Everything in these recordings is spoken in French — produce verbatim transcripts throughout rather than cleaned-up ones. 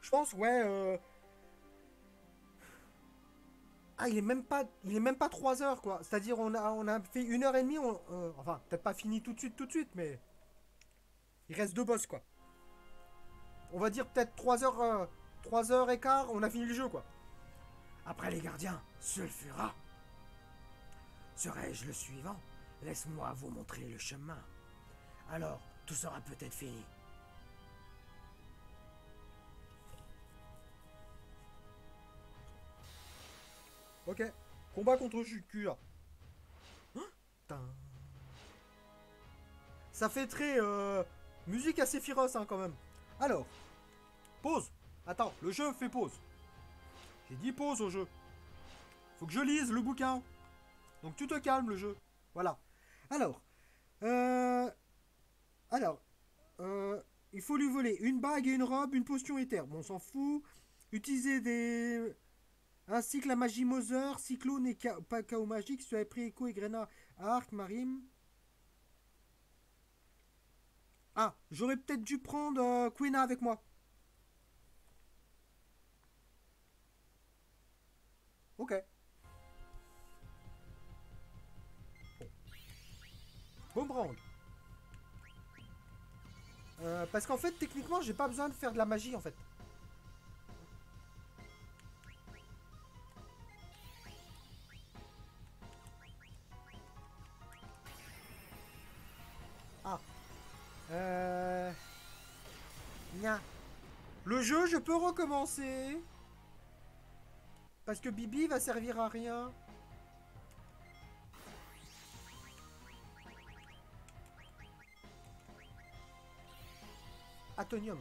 Je pense, ouais. euh, Ah, il est même pas, il est même pas trois heures, quoi. C'est-à-dire, on a, on a fait une heure et demie. On- euh, Enfin, peut-être pas fini tout de suite, tout de suite, mais il reste deux boss, quoi. On va dire peut-être trois heures, euh, trois heures et quart, on a fini le jeu, quoi. Après les gardiens, sulfura. Serais-je le suivant? Laisse-moi vous montrer le chemin. Alors, tout sera peut-être fini. Ok. Combat contre Shukura. Ça fait très euh, musique assez féroce, hein, quand même. Alors, pause. Attends, le jeu fait pause. J'ai dit pause au jeu. Faut que je lise le bouquin. Donc tu te calmes, le jeu. Voilà. Alors, euh, alors, euh, il faut lui voler une bague et une robe, une potion éther. Bon, on s'en fout. Utiliser des, ainsi que la magie Mother, Cyclone et Ka- pas Chaos Magique, si tu avais pris Echo et Grena à Arc, Marine. Ah, j'aurais peut-être dû prendre euh, Quena avec moi. Ok. Boomerang. Euh, parce qu'en fait, techniquement, j'ai pas besoin de faire de la magie, en fait. Ah. Euh... Nya. Le jeu, je peux recommencer. Parce que Bibi va servir à rien. Atonium.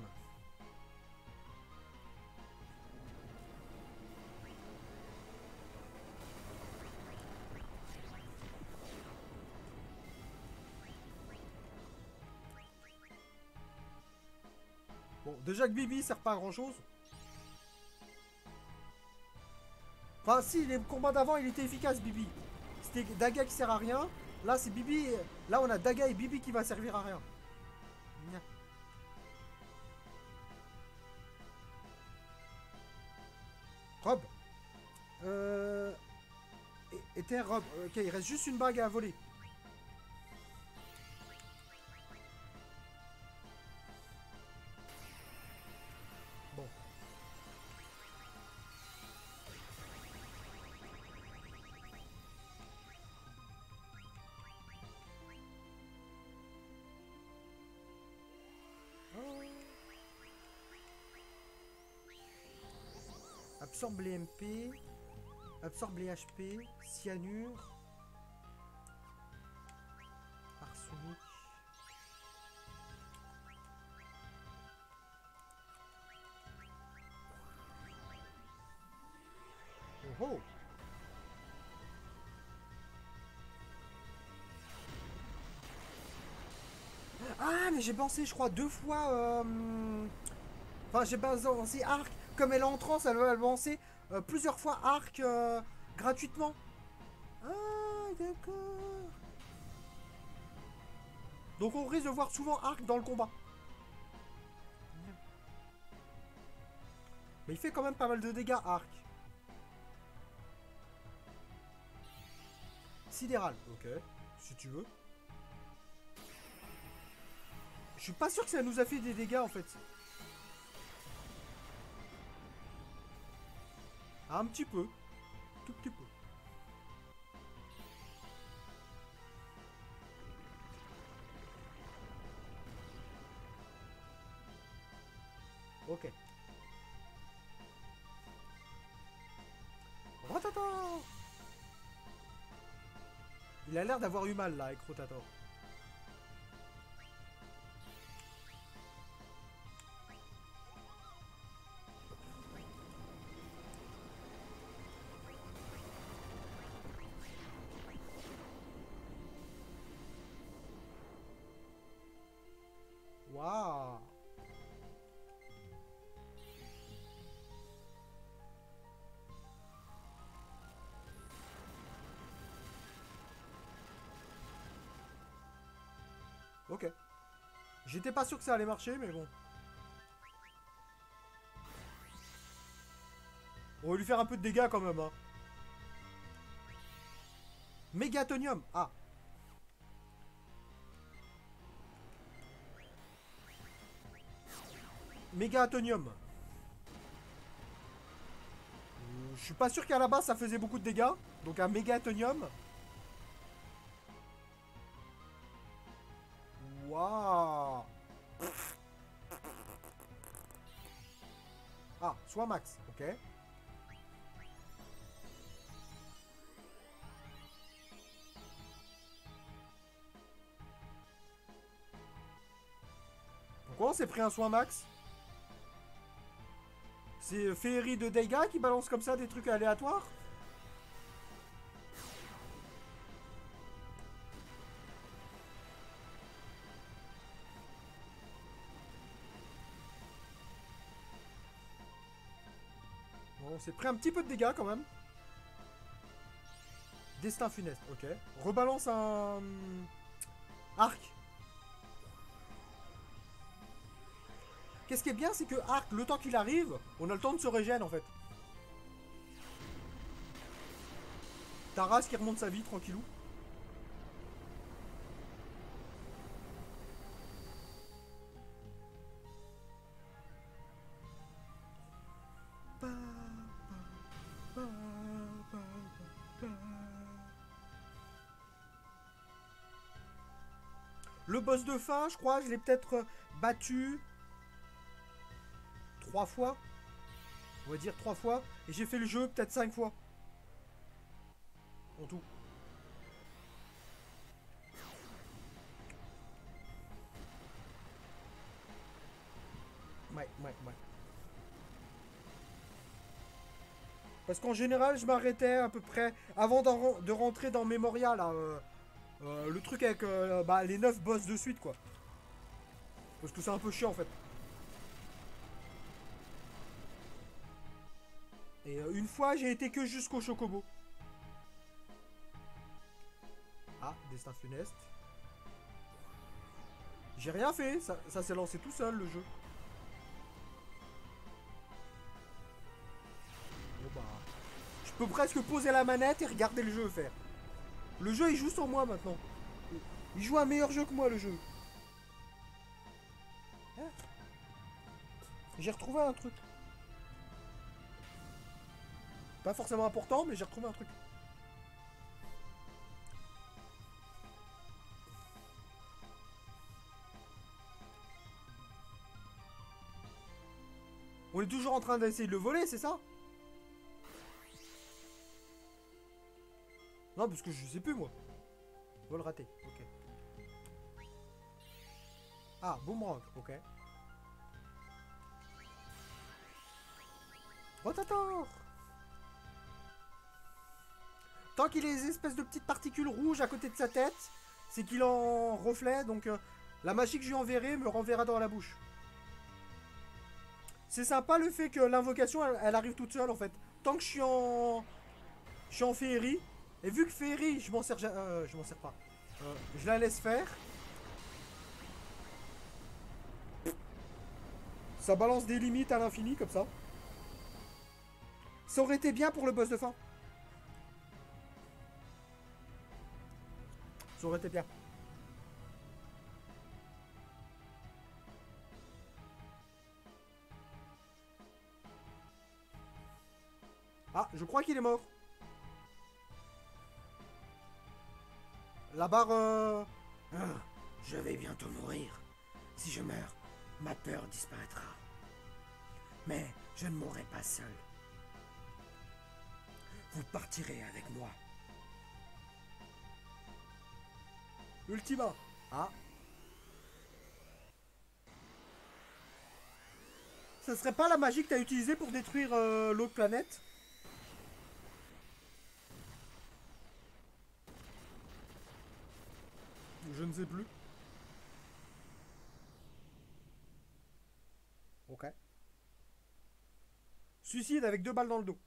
Bon, déjà que Bibi sert pas à grand chose. Enfin, si, les combats d'avant, il était efficace, Bibi. C'était Daga qui sert à rien. Là, c'est Bibi. Là, on a Daga et Bibi qui va servir à rien. Nya. Rob. Euh. Était Rob. Ok, il reste juste une bague à voler. Bon. Oh. Absorbe les M P. Absorbe les H P. Cyanure. Arsenic. Oh oh. Ah, mais j'ai pensé, je crois, deux fois. euh, Enfin, j'ai pensé Arc. Comme elle est en transe, elle va lancer euh, plusieurs fois Arc euh, gratuitement. Ah, d'accord. Donc on risque de voir souvent Arc dans le combat. Mais il fait quand même pas mal de dégâts, Arc. Sidéral, ok. Si tu veux. Je suis pas sûr que ça nous a fait des dégâts en fait. Ah, un petit peu. Tout petit peu. Ok. Ratata. Il a l'air d'avoir eu mal là avec Rotator. Waouh. Ok. J'étais pas sûr que ça allait marcher, mais bon. On va lui faire un peu de dégâts quand même. Hein. Mégatonium. Ah. Mégatonium. Je suis pas sûr qu'à la base ça faisait beaucoup de dégâts. Donc un mégatonium. Waouh. Ah, soit max, ok. Pourquoi on s'est pris un soin max? C'est Féerie de Daiga qui balance comme ça des trucs aléatoires? Bon, on s'est pris un petit peu de dégâts quand même. Destin funeste, ok. Rebalance un... Arc. Qu'est-ce qui est bien, c'est que Arc, le temps qu'il arrive, on a le temps de se régénérer en fait. Taras qui remonte sa vie tranquillou. Le boss de fin, je crois, je l'ai peut-être battu trois fois. On va dire trois fois. Et j'ai fait le jeu peut-être cinq fois. En tout. Ouais, ouais, ouais. Parce qu'en général, je m'arrêtais à peu près avant de rentrer dans Memoria, là. Euh, euh, le truc avec euh, bah, les neuf boss de suite, quoi. Parce que c'est un peu chiant, en fait. Et euh, une fois, j'ai été que jusqu'au Chocobo. Ah, destin funeste. J'ai rien fait, ça, ça s'est lancé tout seul, le jeu. Bon bah... Je peux presque poser la manette et regarder le jeu faire. Le jeu, il joue sur moi, maintenant. Il joue un meilleur jeu que moi, le jeu. Hein? J'ai retrouvé un truc. Pas forcément important, mais j'ai retrouvé un truc. On est toujours en train d'essayer de le voler, c'est ça? Non, parce que je sais plus, moi. Vol raté, ok. Ah, boomerang, ok. Rotator! Tant qu'il a des espèces de petites particules rouges à côté de sa tête, c'est qu'il en reflet, donc euh, la magie que je lui enverrai me renverra dans la bouche. C'est sympa le fait que l'invocation, elle, elle arrive toute seule, en fait. Tant que je suis en... Je suis en féerie, et vu que féerie, je m'en sers... Euh, je m'en sers pas. Euh, je la laisse faire. Ça balance des limites à l'infini, comme ça. Ça aurait été bien pour le boss de fin. Ça aurait été bien. Ah, je crois qu'il est mort. La barre... Euh... Ah, je vais bientôt mourir. Si je meurs, ma peur disparaîtra. Mais je ne mourrai pas seul. Vous partirez avec moi. Ultima. Ah. Ça serait pas la magie que t'as utilisée pour détruire euh, l'autre planète? Je ne sais plus. Ok. Suicide avec deux balles dans le dos.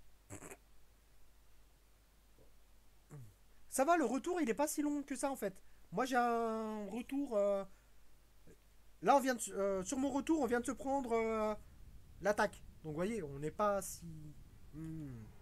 Ça va, le retour, il est pas si long que ça, en fait. Moi, j'ai un retour... Euh... Là, on vient de... euh, sur mon retour, on vient de se prendre euh, l'attaque. Donc, vous voyez, on n'est pas si... Hmm.